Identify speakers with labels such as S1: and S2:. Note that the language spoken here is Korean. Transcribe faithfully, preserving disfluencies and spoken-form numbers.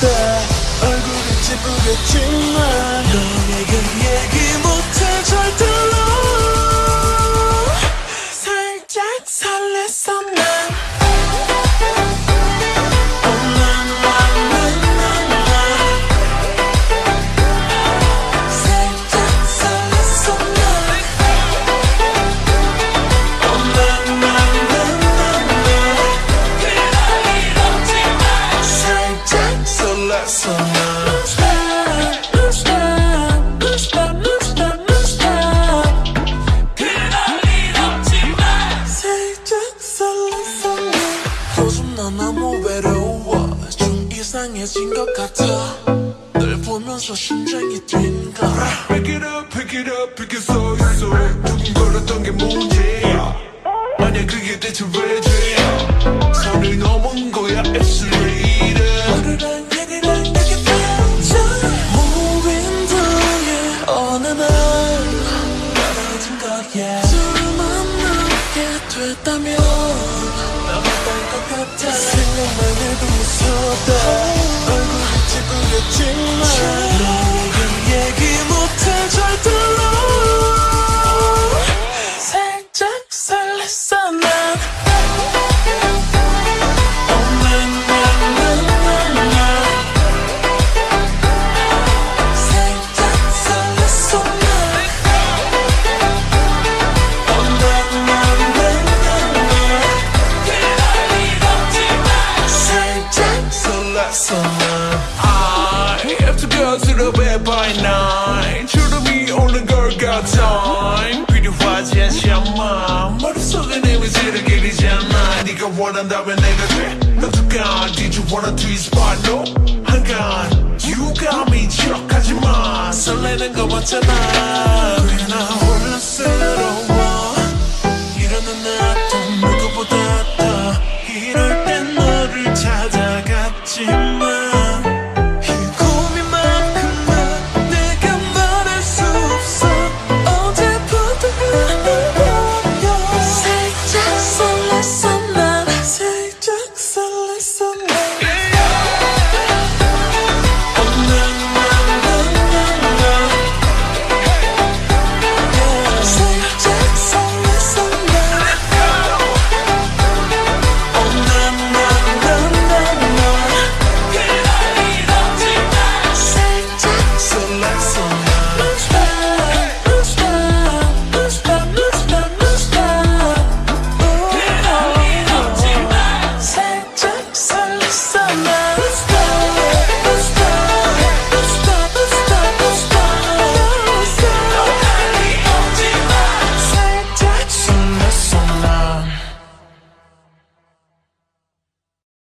S1: 얼굴은 찌푸겠지만 너에게 얘기 못해 절대로. 살짝 설렜어 난. 너무 외로워 좀 이상해진 것 같아. 널 보면서 심장이 뛴다.
S2: Pick it up, pick it up, pick it so 있어. 두근거렸던 게 문제야. 만약 그게 대체 왜 죄야. 선을 넘은 거야 it's later.
S1: 오르란 얘기란 내게 펼쳐. 무빈도의 어느 날 떨어진 거야. 둘을 만나게 됐다면 생각만 해도 무섭다. 얼굴이 찌푸렸지만 너에게 얘기 못해 절대로. 살짝 설렜어 난.
S2: I have to go to the bed by nine. 주름이 오는 걸 got time. 필요하지 않지 않아. 머릿속에 이미지를 그리잖아. 네가 원한다면 내가 돼. 어떡하 Did you wanna twist part no? 한간 You got me 척하지마. 설레는 거 맞잖아.